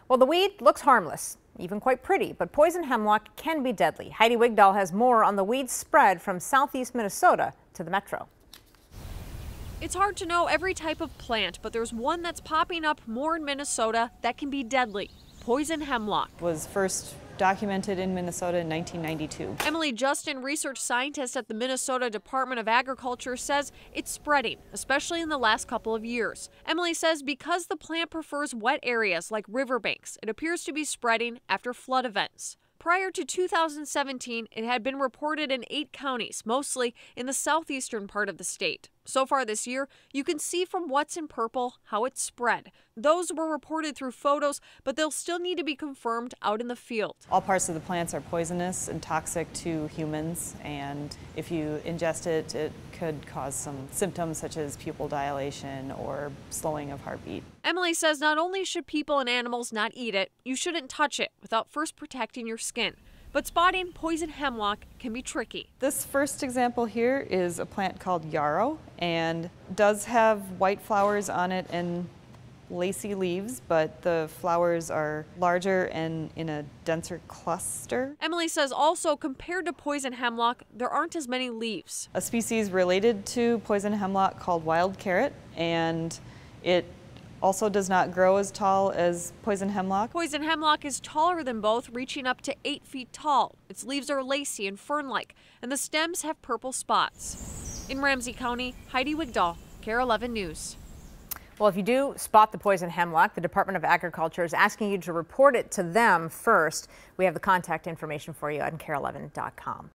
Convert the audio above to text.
Well, the weed looks harmless, even quite pretty, but poison hemlock can be deadly. Heidi Wigdahl has more on the weed's spread from southeast Minnesota to the metro. It's hard to know every type of plant, but there's one that's popping up more in Minnesota that can be deadly: poison hemlock. Was first documented in Minnesota in 1992. Emily Justin, research scientist at the Minnesota Department of Agriculture, says it's spreading, especially in the last couple of years. Emily says because the plant prefers wet areas like riverbanks, it appears to be spreading after flood events. Prior to 2017, it had been reported in 8 counties, mostly in the southeastern part of the state. So far this year, you can see from what's in purple how it's spread. Those were reported through photos, but they'll still need to be confirmed out in the field. All parts of the plants are poisonous and toxic to humans, and if you ingest it, it could cause some symptoms such as pupil dilation or slowing of heartbeat. Emily says not only should people and animals not eat it, you shouldn't touch it without first protecting your skin. But spotting poison hemlock can be tricky. This first example here is a plant called yarrow and does have white flowers on it and lacy leaves, but the flowers are larger and in a denser cluster. Emily says also compared to poison hemlock, there aren't as many leaves. A species related to poison hemlock called wild carrot, and it also does not grow as tall as poison hemlock. Poison hemlock is taller than both, reaching up to 8 feet tall. Its leaves are lacy and fern-like, and the stems have purple spots. In Ramsey County, Heidi Wigdahl, KARE 11 News. Well, if you do spot the poison hemlock, the Department of Agriculture is asking you to report it to them first. We have the contact information for you on KARE11.com.